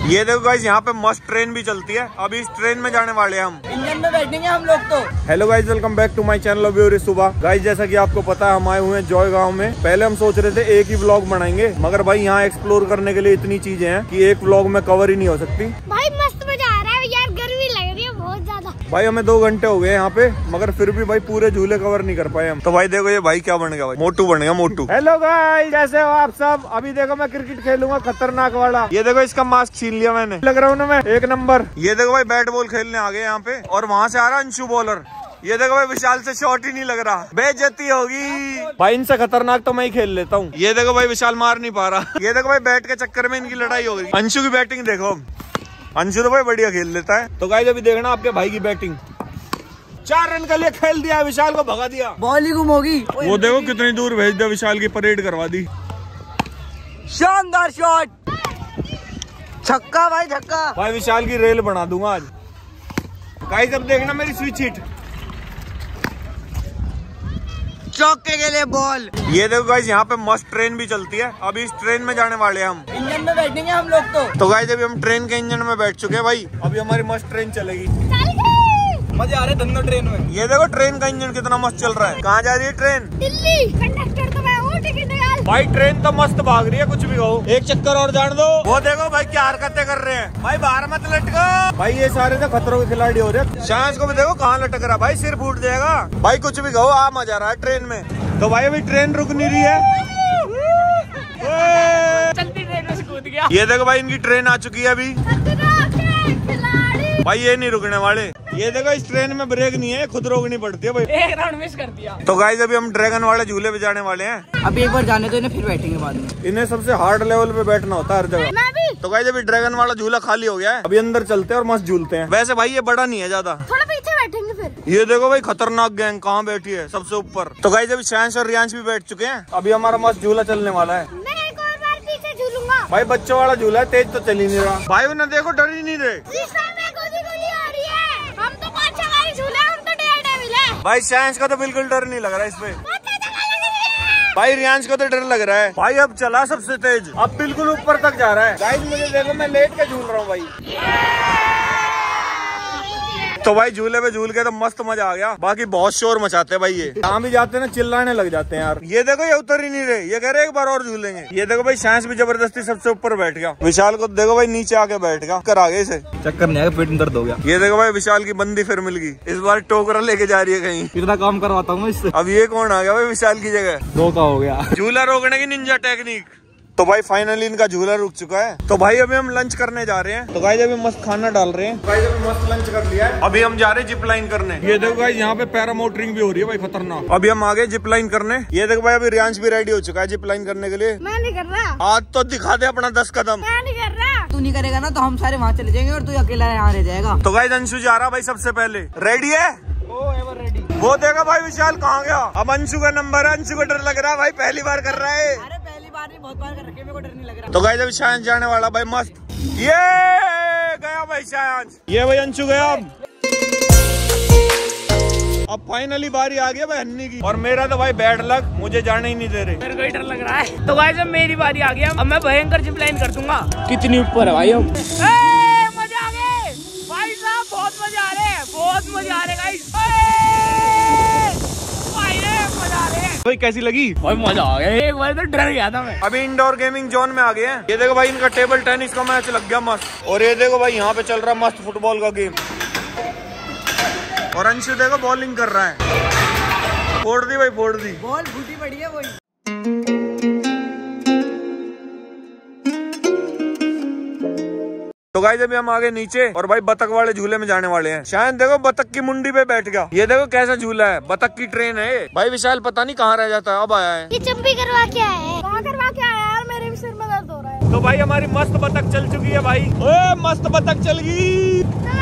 ये देखो गाइस यहाँ पे मस्त ट्रेन भी चलती है। अभी इस ट्रेन में जाने वाले हैं हम, इंजन में बैठेंगे हम लोग तो। Hello guys, welcome back to my channel viewer सुबह। गाइस जैसा कि आपको पता है हम आए हुए हैं जॉय गांव में। पहले हम सोच रहे थे एक ही व्लॉग बनाएंगे, मगर भाई यहाँ एक्सप्लोर करने के लिए इतनी चीजें हैं कि एक व्लॉग में कवर ही नहीं हो सकती। भाई मस्त मजा आ रहा है यार, गर्मी लग रही है बहुत ज्यादा। भाई हमें 2 घंटे हो गए यहाँ पे, मगर फिर भी भाई पूरे झूले कवर नहीं कर पाए हम। तो भाई देखो ये भाई क्या बन गया, भाई मोटू बन गया मोटू। हेलो गाइस, कैसे हो आप सब? अभी देखो मैं क्रिकेट खेलूंगा खतरनाक वाला। ये देखो इसका मास्क छीन लिया मैंने, लग रहा हूँ ना मैं एक नंबर। ये देखो भाई बैट बॉल खेलने आ गए यहाँ पे, और वहाँ से आ रहा अंशु बॉलर। ये देखो भाई विशाल से शॉट ही नहीं लग रहा, बेइज्जती होगी। भाई इनसे खतरनाक तो मैं ही खेल लेता हूँ। ये देखो भाई विशाल मार नहीं पा रहा। ये देखो भाई बैट के चक्कर में इनकी लड़ाई हो गई। अंशु की बैटिंग देखो, अंशु तो भाई बढ़िया खेल लेता है। तो गाइस अभी देखना आपके भाई की बैटिंग। 4 रन के लिए खेल दिया, विशाल को भगा दिया। बॉल ही गुम होगी। वो देखो कितनी दूर भेज दिया, विशाल की परेड करवा दी। शानदार शॉट, छक्का भाई छक्का। भाई विशाल की रेल बना दूंगा आज। गाइस अब देखना मेरी स्विच हिट, चौके के लिए बॉल। ये देखो गाइस यहाँ पे मस्त ट्रेन भी चलती है। अभी इस ट्रेन में जाने वाले हैं हम, इंजन में बैठेंगे हम लोग तो गाइस अभी हम ट्रेन के इंजन में बैठ चुके हैं भाई। अभी हमारी मस्त ट्रेन चलेगी। मजे आ रहे दोनों ट्रेन में। ये देखो ट्रेन का इंजन कितना मस्त चल रहा है। कहाँ जा रही है ट्रेन? दिल्ली। कंडक्टर तो मैं हूँ, टिकट निकाल। भाई ट्रेन तो मस्त भाग रही है, कुछ भी कहो। एक चक्कर और जान दो। वो देखो भाई क्या हरकतें कर रहे हैं। भाई बाहर मत लटको। भाई ये सारे तो खतरों के खिलाड़ी हो रहे हैं। शांस को भी देखो कहाँ लटक रहा, भाई सिर फूट जाएगा। भाई कुछ भी कहो, आ मजा रहा है ट्रेन में। तो भाई अभी ट्रेन रुक नहीं रही है। चलती ट्रेन में से कूद गया। ये देखो भाई इनकी ट्रेन आ चुकी है अभी। भाई ये नहीं रुकने वाले। ये देखो इस ट्रेन में ब्रेक नहीं है, खुद रोकनी पड़ती है भाई। एक राउंड मिस कर दिया। तो गाइस अभी हम ड्रैगन वाले झूले पे जाने वाले हैं। अभी एक बार जाने दो इन्हें, फिर बैठेंगे बाद में। इन्हें सबसे हार्ड लेवल पे बैठना होता है हर जगह। मैं भी। तो गाइस अभी ड्रैगन वाला झूला खाली हो गया है, अभी अंदर चलते हैं और मस्त झूलते हैं। वैसे भाई ये बड़ा नहीं है ज्यादा, थोड़ा पीछे बैठेंगे फिर। ये देखो भाई खतरनाक गैंग कहाँ बैठी है सबसे ऊपर। तो गाइस अभी शांस और रियांश भी बैठ चुके हैं। अभी हमारा मस्त झूला चलने वाला है। मैं एक और बार पीछे झूलूंगा। भाई बच्चों वाला झूला है, तेज तो चल ही नहीं रहा। भाई उन्हें देखो डर ही नहीं रहे। भाई शांस का तो बिल्कुल डर नहीं लग रहा इस पे। भाई रियांश को तो डर लग रहा है। भाई अब चला सबसे तेज, अब बिल्कुल ऊपर तक जा रहा है। गाइस मुझे देखो मैं लेट के झूल रहा हूँ भाई। तो भाई झूले पे झूल के तो मस्त मजा आ गया। बाकी बहुत शोर मचाते हैं भाई ये, जहाँ भी जाते हैं ना चिल्लाने लग जाते हैं यार। ये देखो ये उतर ही नहीं रहे, ये कह रहे एक बार और झूलेंगे। ये देखो भाई शांस भी जबरदस्ती सबसे ऊपर बैठ गया। विशाल को देखो भाई नीचे आके बैठ गया, कर आगे इसे चक्कर नहीं आया, पेट में दर्द हो गया। ये देखो भाई विशाल की बंदी फिर मिल गई, इस बार टोकरा लेके जा रही है कहीं। कितना काम करवाता हूँ इससे। अब ये कौन आ गया भाई विशाल की जगह? धोखा हो गया। झूला रोकने की निंजा टेक्निक। तो भाई फाइनली इनका झूला रुक चुका है। तो भाई अभी हम लंच करने जा रहे हैं। तो गाइस अभी मस्त खाना डाल रहे हैं। गाइस अभी मस्त लंच कर लिया है, अभी हम जा रहे हैं जिप लाइन करने। ये देखो गाइस यहाँ पे पैरामोटरिंग भी हो रही है भाई, खतरनाक। अभी हम आगे जिप लाइन करने। ये देखो भाई अभी रियांश भी रेडी हो चुका है जिप लाइन करने के लिए। मैं नहीं कर रहा। आज तो दिखा दे अपना 10 कदम। मैं नहीं कर रहा। तू नहीं करेगा ना तो हम सारे वहाँ चले जाएंगे और तू अकेला यहाँ रह जाएगा। तो गाइस अंशु जा रहा भाई सबसे पहले। रेडी है? Ever ready. वो देखा भाई विशाल कहाँ गया। अब अंशु का नंबर है, अंशु को डर लग रहा है भाई, पहली बार कर रहा है। अरे पहली बार नहीं, बहुत बार कर रखे, मेरे को डर नहीं लग रहा। तो गाइस अभी शांस जाने वाला भाई मस्त। ये गया भाई शांस, ये भाई अंशु गया। अब फाइनली बारी आ गई भाई हन्नी की, और मेरा तो भाई बैड लक, मुझे जाने ही नहीं दे रहे। मेरे को ही डर लग रहा है। तो गाइस अब मेरी बारी आ गया, अब मैं भयंकर जिप लाइन कर दूंगा। कितनी ऊपर है भाई हम। मजा आ गए भाई साहब, बहुत मजा आ रहे हैं, बहुत मजा आ रहे गाइस। मजा आ रहे हैं भाई। कैसी लगी भाई? मजा आ गया, एक बार तो डर गया था मैं। अभी इंडोर गेमिंग जोन में आ गए हैं। ये देखो भाई इनका टेबल टेनिस का मैच लग गया मस्त, और ये देखो भाई यहाँ पे चल रहा मस्त फुटबॉल का गेम। और अंशु देखो बॉलिंग कर रहा है, फोड़ दी भाई फोड़ दी। बॉल फूटी पड़ी है वही। तो गाइस अभी हम आगे नीचे, और भाई बतख वाले झूले में जाने वाले हैं। शायद देखो बतख की मुंडी पे बैठ गया। ये देखो कैसा झूला है, बतख की ट्रेन है भाई। विशाल पता नहीं कहाँ रह जाता है, अब आया है। ये चंपी करवा के आया है। कहाँ करवा के आया यार, मेरे भी सिर में दर्द हो रहा है। तो भाई हमारी मस्त बतख चल चुकी है भाई। ओए मस्त बतख चल गई।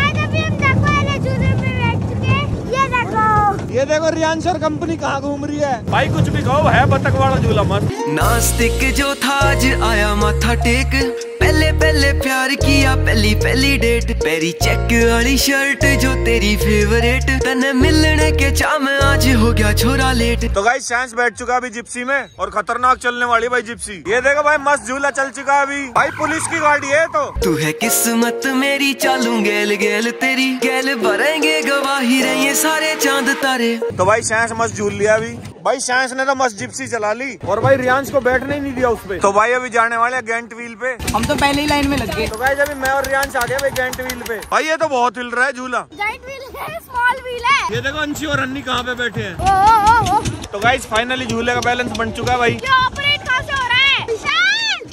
ये देखो रियांश और कंपनी कहाँ घूम रही है भाई। कुछ भी कहो है बतख वाला झूला मस्त। नास्तिक जो था आज आया माथा टेक, पहले पहले प्यार किया पहली पहली डेट, पेरी चेक वाली शर्ट जो तेरी फेवरेट, तने मिलने के चाह में आज हो गया छोरा लेट। तो गाइस शांस बैठ चुका अभी जिप्सी में और खतरनाक चलने वाली भाई जिप्सी। ये देखो भाई मस्त झूला चल चुका है अभी, भाई पुलिस की गाड़ी है। तो तू है किस्मत मेरी चालू गेल गेल तेरी, गेल भरेंगे गवाही रहे सारे चांद तारे। तो भाई शांस मस्त झूल लिया अभी, भाई शांस ने तो मस्त जिप्सी चला ली और भाई रियांश को बैठने ही नहीं दिया उसपे। तो भाई अभी जाने वाले गेंट व्हील पे, हम तो पहले ही लाइन में लग गए। तो गाइस अभी मैं और रियांश आ गया भाई गेंट व्हील पे। भाई ये तो बहुत हिल रहा है झूला, जाइंट व्हील है, स्मॉल व्हील है। ये देखो अंशी और अन्नी कहाँ पे बैठे हैं। ओ। तो गाइस फाइनली झूले का बैलेंस बन चुका है भाई। ये ऑपरेट कहाँ से हो रहा है? विशाल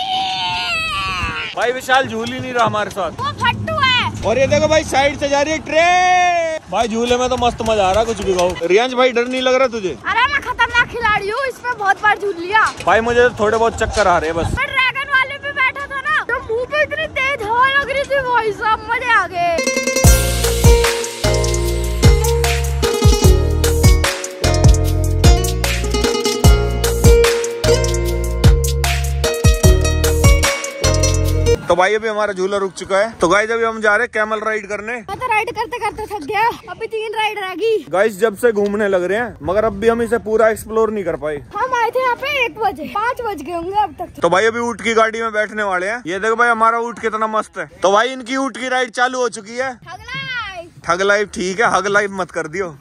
भाई विशाल झूल ही नहीं रहा हमारे साथ, वो फट्टू है। और ये देखो भाई साइड से जा रही है ट्रेन। भाई झूले में तो मस्त मजा आ रहा, कुछ भी कहो। रियांश भाई डर नहीं लग रहा तुझे? अरे मैं खतरनाक खिलाड़ी हूँ, इसमें बहुत बार झूल लिया। भाई मुझे तो थोड़े बहुत चक्कर आ रहे हैं बस। मैं ड्रैगन वाले पे बैठा था ना, तो मुंह पे इतनी तेज हवा लग रही थी, भाई साहब मजे आ गए। तो भाई अभी हमारा झूला रुक चुका है। तो गाइस अभी हम जा रहे हैं कैमल राइड करने। मैं तो राइड करते करते थक गया, अभी 3 राइड रह गई। गाइस जब से घूमने लग रहे हैं मगर अब भी हम इसे पूरा एक्सप्लोर नहीं कर पाए। हम आए थे यहाँ पे 1 बजे, 5 बज गए होंगे अब तक। तो भाई अभी ऊँट की गाड़ी में बैठने वाले हैं। ये देखो भाई हमारा ऊँट कितना मस्त है। तो भाई इनकी ऊँट की राइड चालू हो चुकी है। ठग लाइफ ठीक है, हग लाइफ मत कर दियो।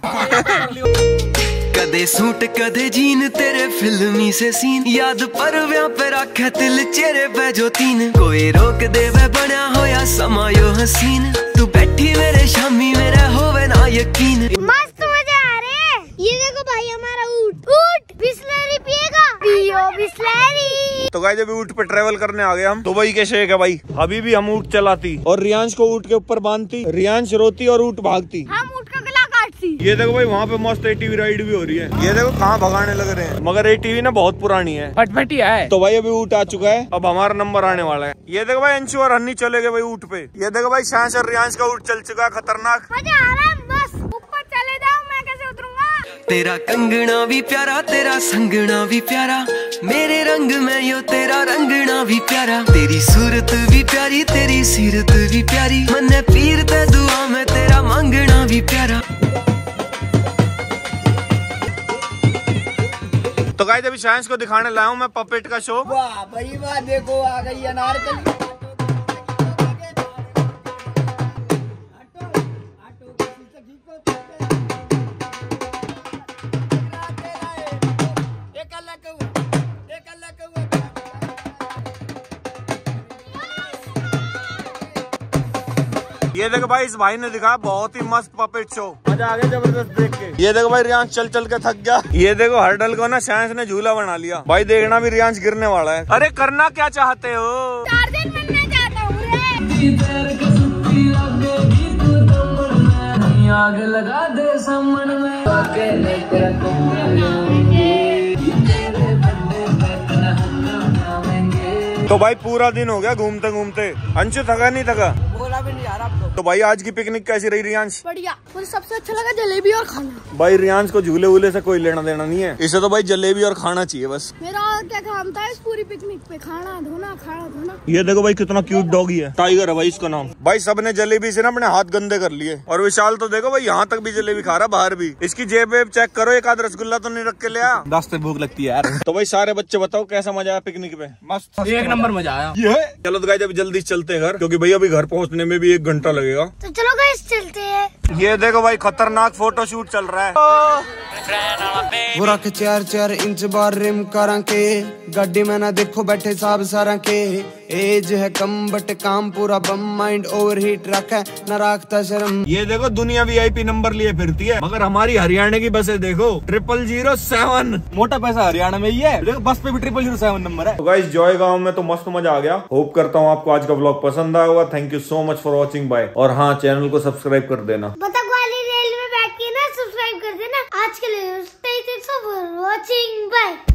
कदे सूट कदे जीन तेरे फिल्मी से सीन, याद पर व्या पे रखे दिल चेहरे पे जो तीन, कोई रोक दे वे बना होया समा यो हसीन, तू बैठी मेरे शामी मेरा होवे ना यकीन। मस्त मजे आ रहे हैं। ये देखो भाई हमारा ऊँट बिस्लरी पिएगा, पियो बिस्लरी। तो गाइस अभी ऊँट पे ट्रेवल करने आ गए हम। तो भाई कैसे है भाई, अभी भी हम ऊँट चलाती और रियांश को ऊँट के ऊपर बांधती, रियांश रोती और ऊँट भागती, हम ऊँट का गला काटती। ये देखो भाई वहाँ पे मस्त ATV राइड भी हो रही है। ये देखो कहाँ भगाने लग रहे हैं, मगर ATV ना बहुत पुरानी है, फटफटी है। तो भाई अभी ऊँट आ चुका है, अब हमारा नंबर आने वाला है। ये देखो भाई अंशु और हन्नी चले गए भाई ऊँट पे। ये देखो भाई शांस और रियांश का ऊँट चल चुका है खतरनाक। मजा आ रहा है, बस ऊपर चले जाओ, मैं कैसे उतरूंगा। तेरा कंगना भी प्यारा तेरा संगना भी प्यारा, मेरे रंग में यो तेरा रंगना भी प्यारा, तेरी सूरत भी प्यारी तेरी सीरत भी प्यारी, मन्ने पीर ते दुआ में तेरा मांगना भी प्यारा। तो गाइस अभी शांस को दिखाने लाया हूँ मैं पपेट का शो। वाह भाई वाह, देखो आ गई अनारकली। ये देखो भाई इस भाई ने दिखाया बहुत ही मस्त पपेट शो, मजा आ गया जबरदस्त देख के। ये देखो भाई रियांश चल चल के थक गया। ये देखो हर्डल को ना शांस ने झूला बना लिया। भाई देखना भी रियांश गिरने वाला है। अरे करना क्या चाहते हो? टार्जन बनना चाहता हूँ आग लगा दे समन में तो भाई पूरा दिन हो गया घूमते घूमते। अंशु थका नहीं थका? बोला भी नहीं यार आपको। तो भाई आज की पिकनिक कैसी रही रियांश? बढ़िया, मुझे सबसे अच्छा लगा जलेबी और खाना। भाई रियांश को झूले वूले से कोई लेना देना नहीं है, इसे तो भाई जलेबी और खाना चाहिए बस। मेरा क्या काम था इस पूरी पिकनिक पे? खाना धोना खाना धोना। ये देखो भाई कितना क्यूट डॉगी है, टाइगर है भाई इसका नाम। भाई सबने जलेबी से ना अपने हाथ गंदे कर लिए, और विशाल तो देखो भाई यहाँ तक भी जलेबी खा रहा, बाहर भी। इसकी जेब वेब चेक करो, एक आध रसगुल्ला तो नहीं रख के लिया। रास्ते भूख लगती है यार। तो भाई सारे बच्चे बताओ कैसा मजा आया पिकनिक पे? मस्त, एक नंबर मजा आया। चलो तो गाइस अभी जल्दी चलते हैं घर, क्योंकि भाई अभी घर पहुँचने में भी 1 घंटा लगेगा। तो चलो गाइस चलते हैं। ये देखो भाई खतरनाक फोटो शूट चल रहा है। वो रख 4-4 इंच बार रिम करा के, गड्डी में ना देखो बैठे साहब सारा के, एज है कम बट काम पूरा बम, माइंड ओवरहीट रखा न राखता शर्म। ये देखो दुनिया VIP नंबर लिए फिरती है, मगर हमारी हरियाणा की बसें देखो 00007। मोटा पैसा हरियाणा में ही है, देखो बस पे भी 00007 नंबर है। तो गाइस जॉय गांव में तो मस्त मजा आ गया। होप करता हूँ आपको आज का व्लॉग पसंद आया होगा। Thank you so much for watching, bye. और हाँ चैनल को सब्सक्राइब कर देना। बतख वाली रेल में बैठ के ना सब्सक्राइब कर देना। आज के लिए थैंक्स फॉर वॉचिंग, बाय।